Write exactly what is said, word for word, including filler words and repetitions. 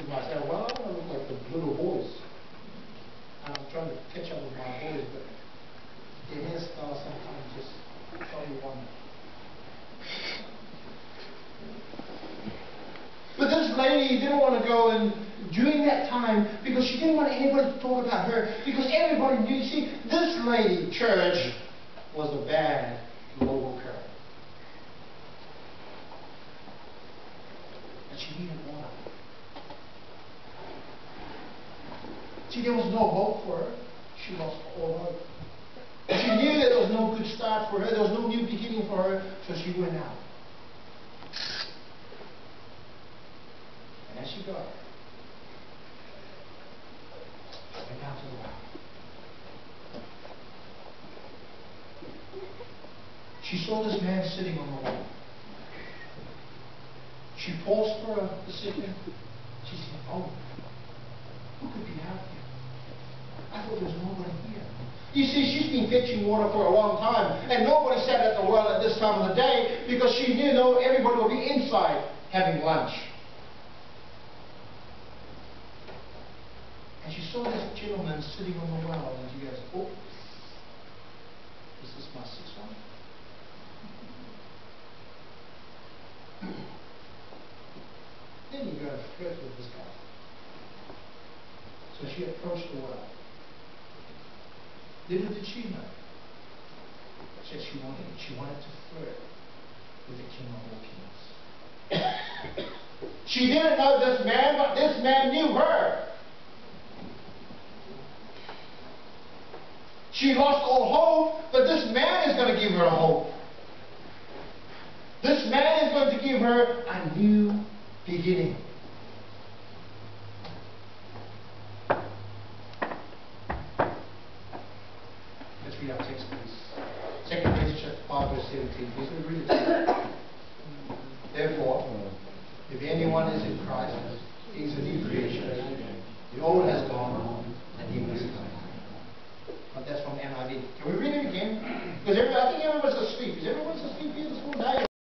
You might say, well, I look like the little boys. I'm trying to catch up with my boys, but their hairstyle sometimes just tell you one. But this lady didn't want to go and during that time because she didn't want anybody to talk about her because everybody knew. See, this lady, church, was a bad local girl. And she needed water. See, there was no hope for her. She lost all hope. She knew that there was no good start for her. There was no new beginning for her, so she went out. And as she got, went down to the well. She saw this man sitting on the wall. She paused for a second. She said, oh, who could be out here? I thought there was nobody here. You see, she's been fetching water for a long time, and nobody sat at the well at this time of the day because she knew no, everybody would be inside having lunch. And she saw this gentleman sitting on the well, and she goes, oh, is this my sixth one? Then you go and flirt with this guy. So she approached the well. Little did she know that she wanted, she wanted to flirt with the King of all kings. She didn't know this man, but this man knew her. She lost all hope, but this man is going to give her hope. This man is going to give her a new beginning. Let's read our text, please. Second Corinthians chapter five, verse seventeen. Please read it.